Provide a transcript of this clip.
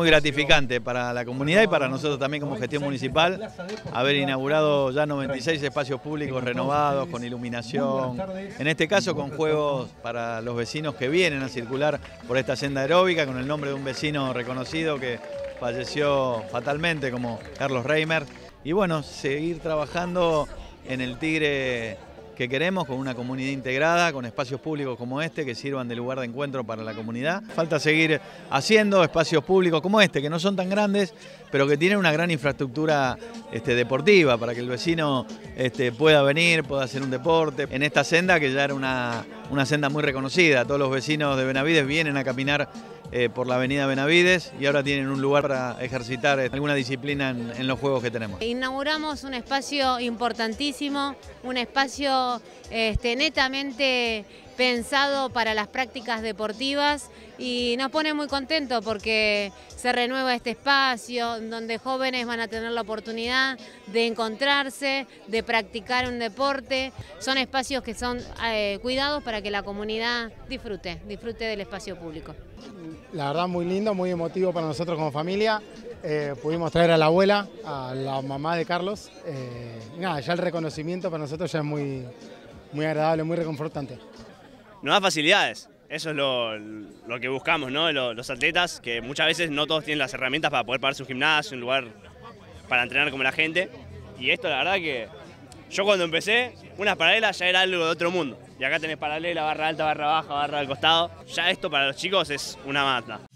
muy gratificante para la comunidad y para nosotros también como gestión municipal, haber inaugurado ya 96 espacios públicos renovados, con iluminación, en este caso con juegos para los vecinos que vienen a circular por esta senda aeróbica, con el nombre de un vecino reconocido que falleció fatalmente, como Carlos Reimer. Y bueno, seguir trabajando en el Tigre que queremos, con una comunidad integrada, con espacios públicos como este que sirvan de lugar de encuentro para la comunidad. Falta seguir haciendo espacios públicos como este, que no son tan grandes, pero que tienen una gran infraestructura deportiva para que el vecino pueda venir, pueda hacer un deporte. En esta senda, que ya era una senda muy reconocida, todos los vecinos de Benavides vienen a caminar por la avenida Benavides y ahora tienen un lugar para ejercitar alguna disciplina en los juegos que tenemos. Inauguramos un espacio importantísimo, un espacio netamente pensado para las prácticas deportivas y nos pone muy contentos porque se renueva este espacio donde jóvenes van a tener la oportunidad de encontrarse, de practicar un deporte. Son espacios que son cuidados para que la comunidad disfrute del espacio público. La verdad muy lindo, muy emotivo para nosotros como familia. Pudimos traer a la abuela, a la mamá de Carlos. Y nada, ya el reconocimiento para nosotros ya es muy agradable, muy reconfortante. Nos da facilidades, eso es lo que buscamos, ¿no? Los atletas, que muchas veces no todos tienen las herramientas para poder pagar su gimnasio, un lugar para entrenar como la gente. Y esto la verdad que yo cuando empecé, unas paralelas ya era algo de otro mundo. Y acá tenés paralela, barra alta, barra baja, barra al costado. Ya esto para los chicos es una mata.